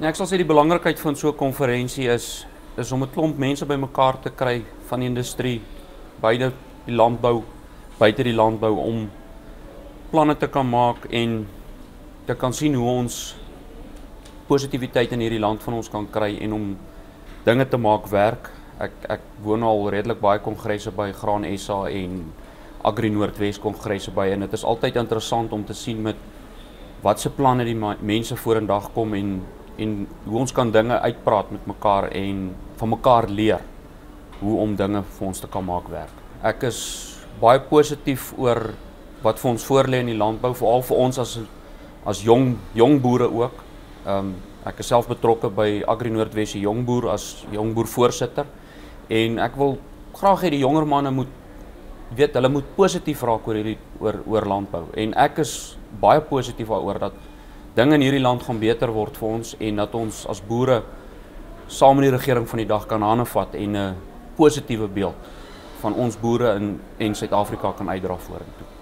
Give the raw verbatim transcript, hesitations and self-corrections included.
Ja, ek sal sê die belangrikheid van so 'n konferensie is is om 'n klomp mense bymekaar te kry van die industrie, beide die landbou, buite die landbou om planne te kan maak en te kan sien hoe ons positiwiteit in hierdie land van ons kan kry en om dinge te maak werk. Ek ek woon al redelik baie kongresse by Graan S A en Agri Noordwes kongresse by en dit is altyd interessant om te sien met wat se planne die mense vorendag kom en en hoe ons kan dinge uitpraat met mekaar en van mekaar leer hoe om dinge vir ons te kan maak werk. Ek is baie positief oor wat vir ons voorlê in die landbou, veral vir ons as as jong jong boere ook. Um, ek is self betrokke by Agri Noordwes se jong boer as jong boer voorsitter en ek wil graag hê die jonger manne moet weet hulle moet positief raak oor hierdie oor oor landbou en ek is baie positief daaroor dat dinge in hierdie land gaan beter word vir ons en dat ons as boere saam met die regering van die dag kan hande vat en 'n positiewe beeld van ons boere in en Suid-Afrika kan uitdra vorentoe.